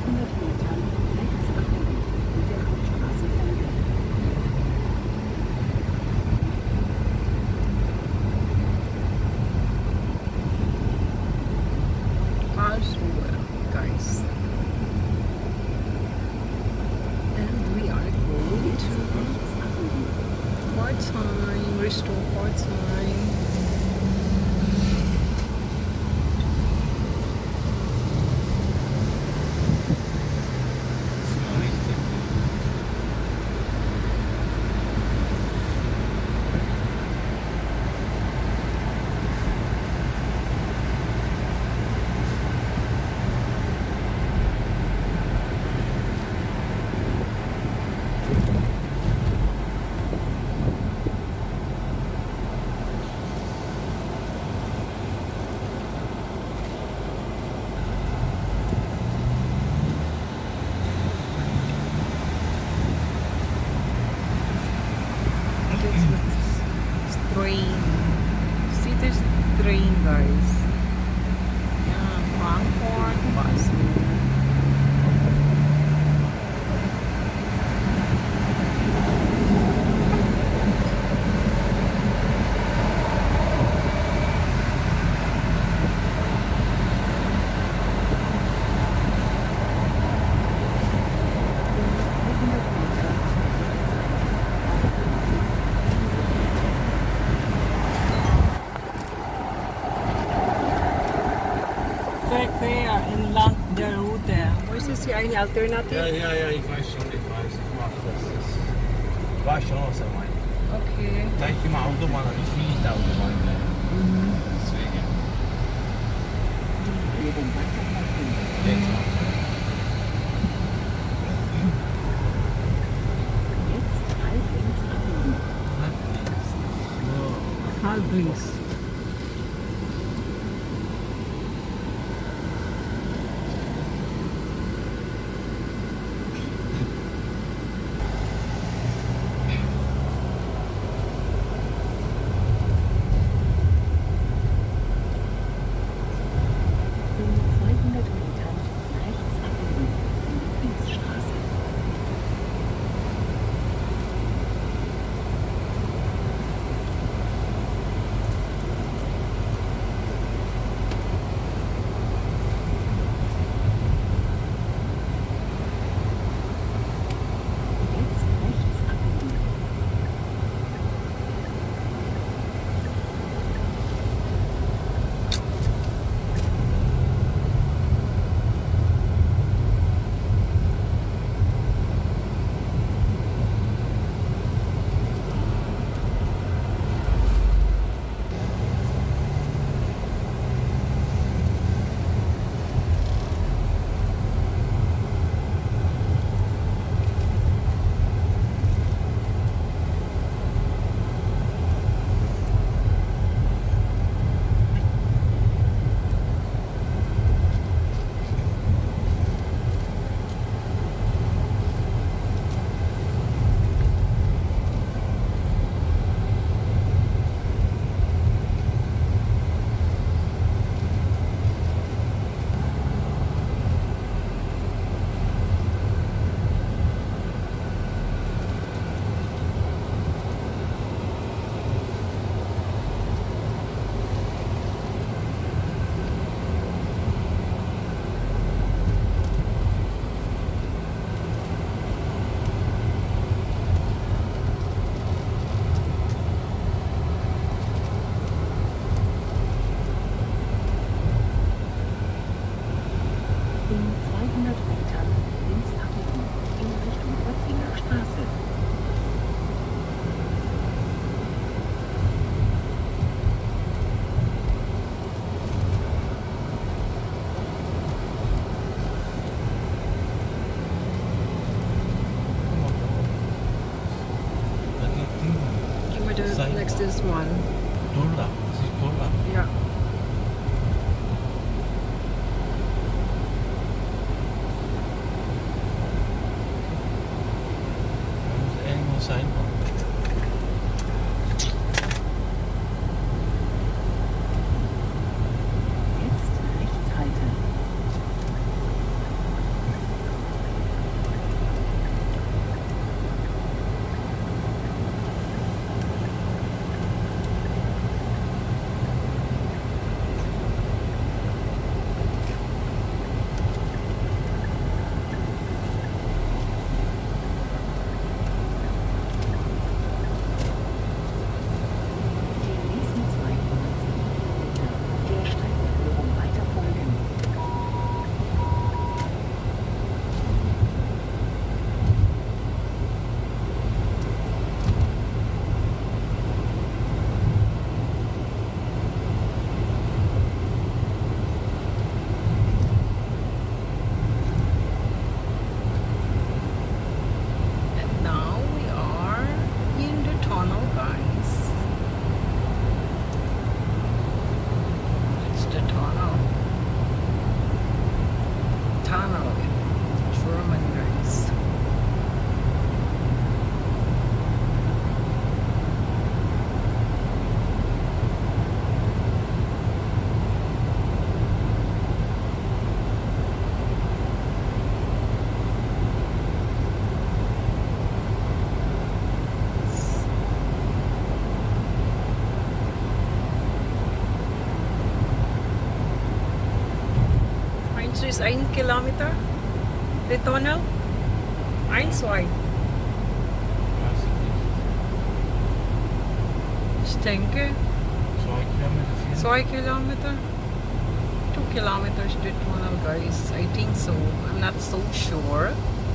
Metern rechts abbiegen und der Hauptstraße folgen. Karlsruhe, guys. And we are going to Pforzheim, restore Pforzheim. Train. See this train, guys. Yeah, Frankfurt bus. Verkehr entlang der Route. Wo ist das hier eine Alternative? Ja, ich weiß schon, ich weiß. Ich mache das. Ich weiß schon, was er meint. Okay. Da ich immer Autobahn habe, ich will nicht Autobahn bleiben. Deswegen. Jetzt mal. Jetzt halb links abbiegen. Halb links. In 200 Metern rechts abbiegen und Dienststraße. Jetzt rechts abbiegen. In 200 Metern links abbiegen in Richtung Rotzinger Straße. Give me the Side. next this one. Dollar, das ist Dollar. Ja. Da muss irgendwo sein. Jetzt rechts halten. es ist 1 Kilometer. Der Tunnel. 1, 2. Weiß ich nicht. Ich denke 2 Kilometer, 4. 2 Kilometer. 2 kilometers the tunnel, guys. I think so. I'm not so sure.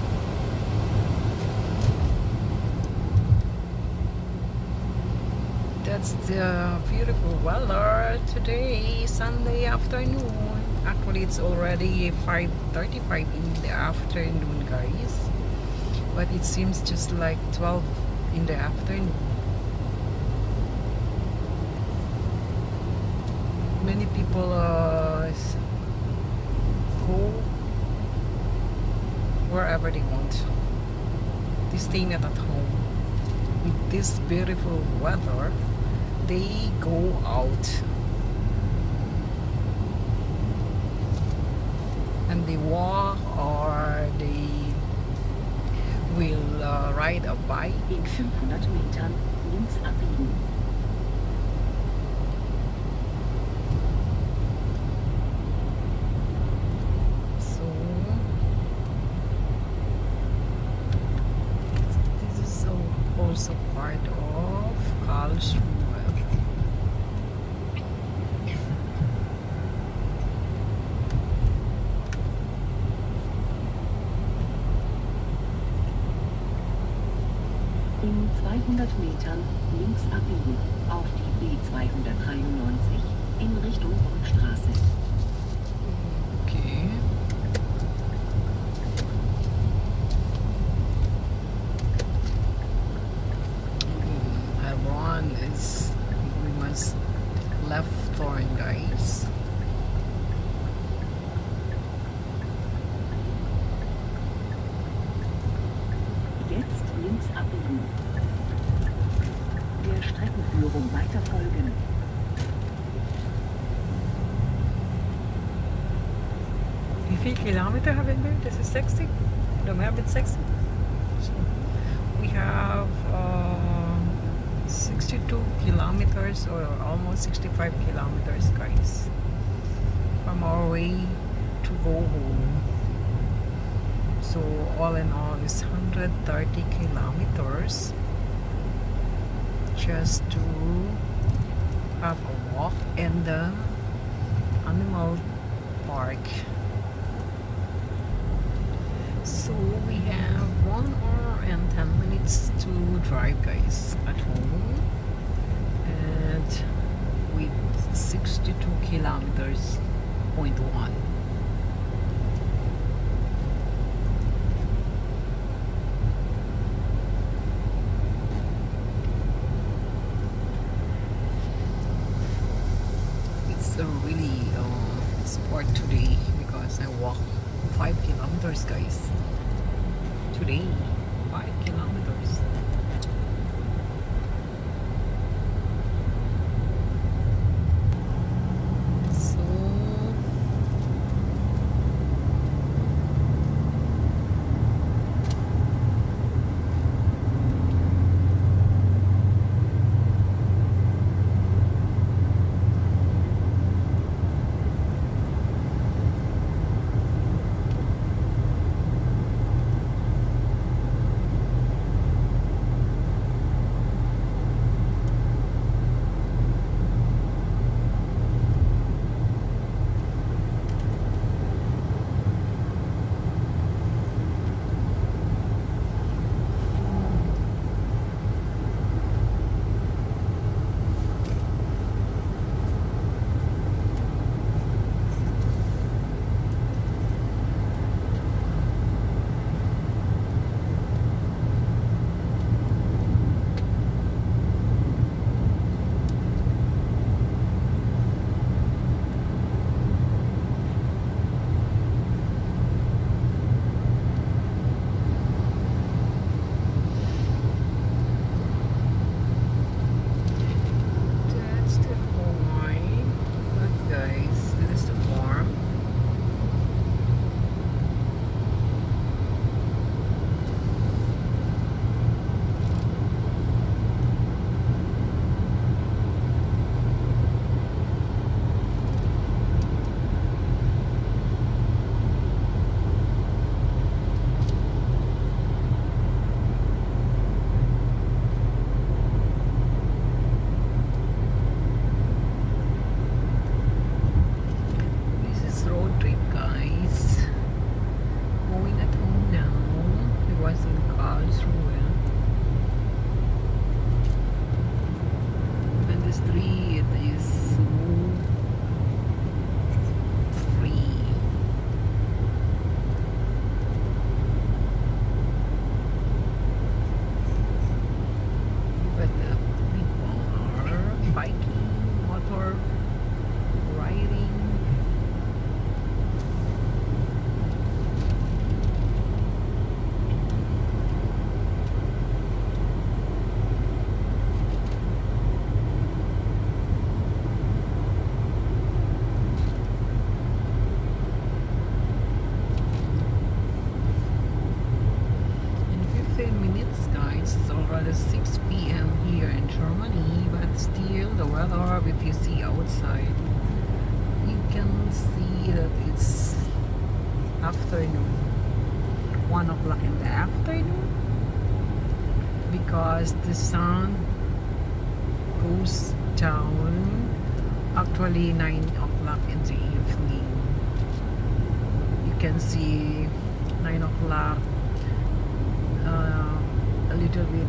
That's the beautiful weather today, Sunday afternoon. Actually, it's already 5:35 in the afternoon, guys. But it seems just like 12 in the afternoon. Many people go wherever they want. They stay not at home. With this beautiful weather, they go out and they walk or they will ride a bike. In 500 Metern links abbiegen. So this is also part of Karlsruhe. In 200 Metern links abbiegen auf die B293 in Richtung Brückstraße. Okay. Iran is, we must left turn, guys. Jetzt links abbiegen. Der Streckenführung weiter folgen. Wie viel Kilometer haben wir? Das ist 60? Oder mehr mit 60? So we have 62 kilometers or almost 65 kilometers, guys, from our way to go home. So all in all is 130 kilometers just to have a walk in the animal park. So we have 1 hour and 10 minutes to drive, guys, at home, and with 62 kilometers, 0.1. It's a really sport today because I walked 5 kilometers, guys. Today, 5 kilometers. So It's already 6 p.m. here in Germany, but still the weather, if you see outside, you can see that it's afternoon, 1 o'clock in the afternoon, because the sun goes down actually 9 o'clock in the evening. You can see 9 o'clock, a little bit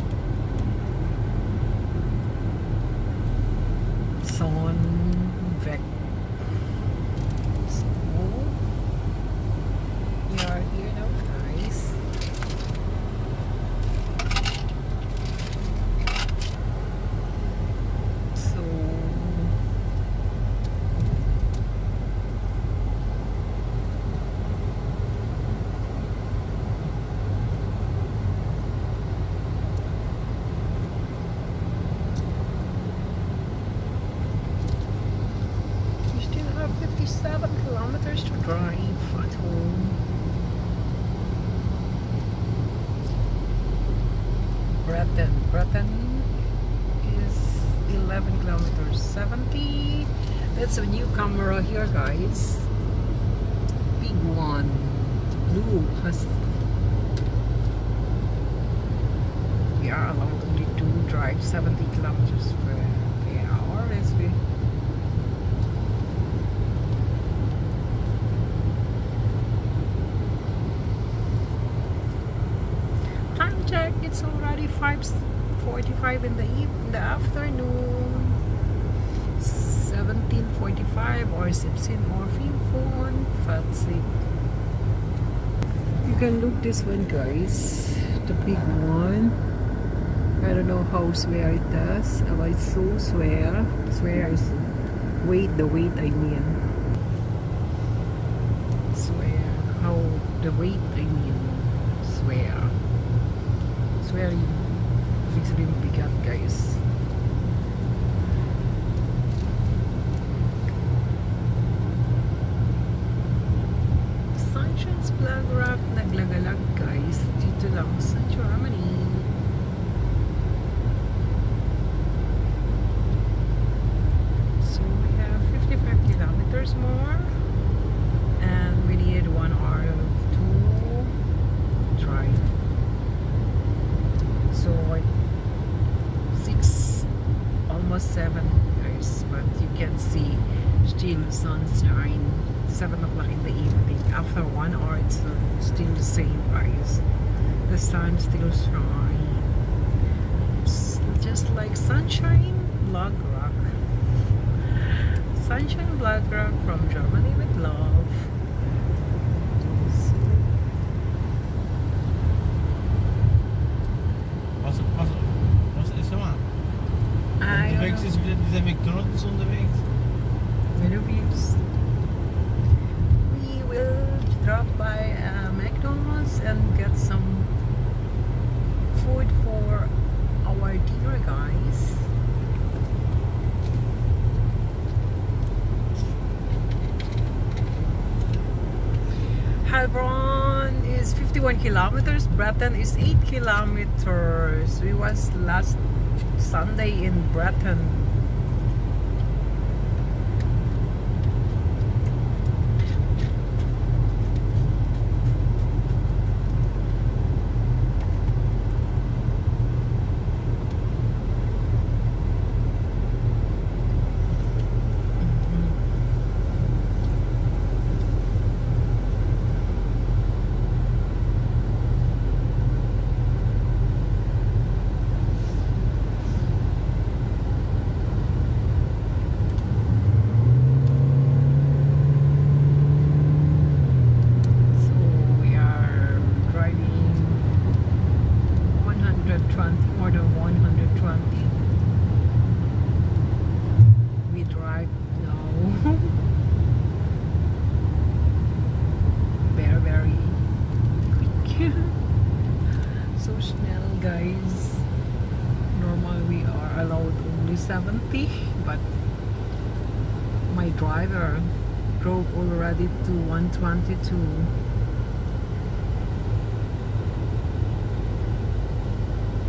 sun back. So we are here now, guys. So we still have 57 kilometers to drive at home. Breton is 11 kilometers 70. That's a new camera here, guys. Big one. Blue has. We are allowed only to drive 70 kilometers per hour as we. Time check, it's already 5:45 in the afternoon. 17:45 or 16 or 15. You can look this one, guys. The big one. I don't know how swear it does. But it's so swear. Swear is weight, the weight I mean. Swear. How the weight I mean. Swear. Swear it's really big up, guys. Sunshine's Black Rock naglagalag, guys, dito lang sa Germany. So we have 55 kilometers more and we need 1 hour to drive. So like 6, almost 7, guys, but you can see still sunshine. 7 o'clock in the evening. After 1 hour, it's still the same, guys. The sun still shines. It's just like Sunshine Black Rock. Sunshine Black Rock from Germany with love. Was is er maar? Onderwegs is de McDonald's onderwegs. We will drop by McDonald's and get some food for our dinner, guys. Heilbronn is 51 kilometers. Breton is 8 kilometers. We was last Sunday in Breton. More than 120. We drive now. Very quick. So schnell, guys. Normally we are allowed only 70, but my driver drove already to 122.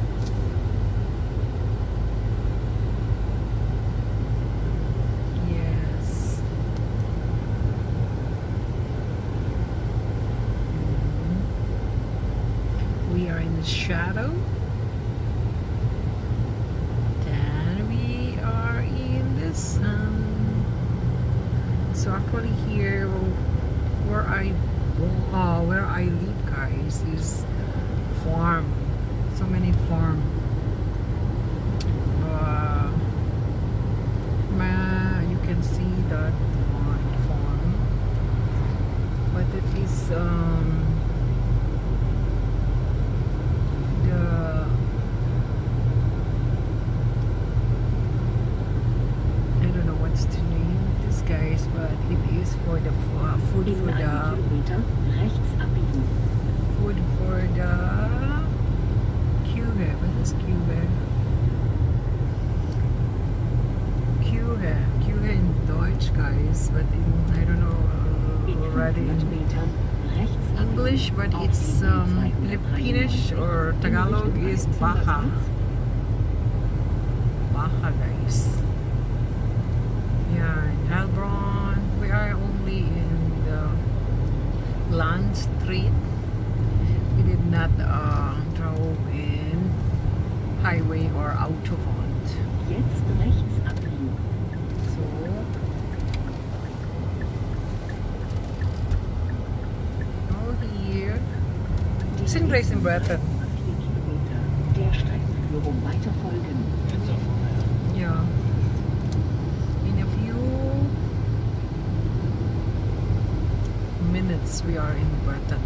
shadow. Then we are in the sun. So actually here where I live, guys, is farm. So many farm. You can see that one farm, but it is I don't know what's the name of this, guys, but it is for the food for the Kühe. What is Kühe? Kühe in Deutsch, guys, but I don't know already in English, but it's Filipinish or Tagalog is Baja. Baja, guys. Yeah, in Heilbronn. We are only in the Land Street. We did not drove in highway or Autobahn. Jetzt rechts abbiegen. So. Here. Sind gleich in Breton. 4 Kilometer. Der Streckenführung weiter folgen. Jetzt auf vorne. Yeah. In a few minutes we are in Breton.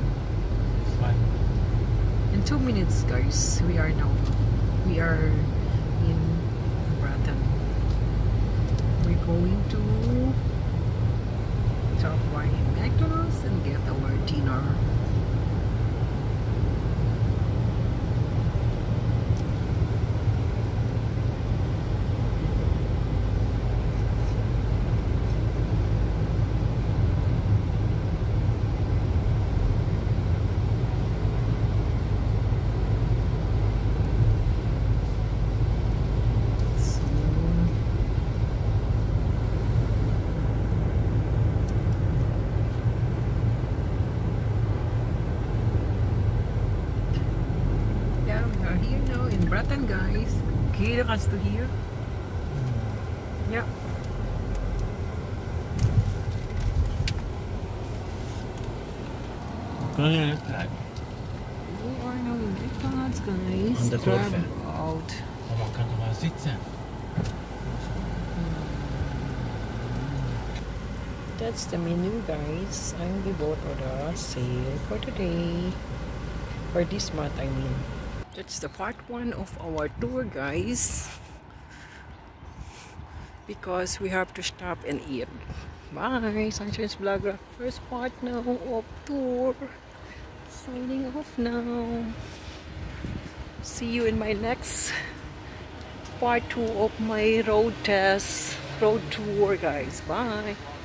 In 2 minutes, guys, we are in Breton. We're going to stop by McDonald's and get our dinner. Breton, guys. Hier kannst du hier. Ja. Kan je het krijgen? We are now in McDonald's, guys. On the Grab golf, out. Man kan er maar zitten. That's the menu, guys. I'm the boat order sale for today. For this month, I mean. That's the part 1 of our tour, guys. Because we have to stop and eat. Bye, Sunshine's Vlogger. First part now of tour. Signing off now. See you in my next part 2 of my road tour, guys. Bye.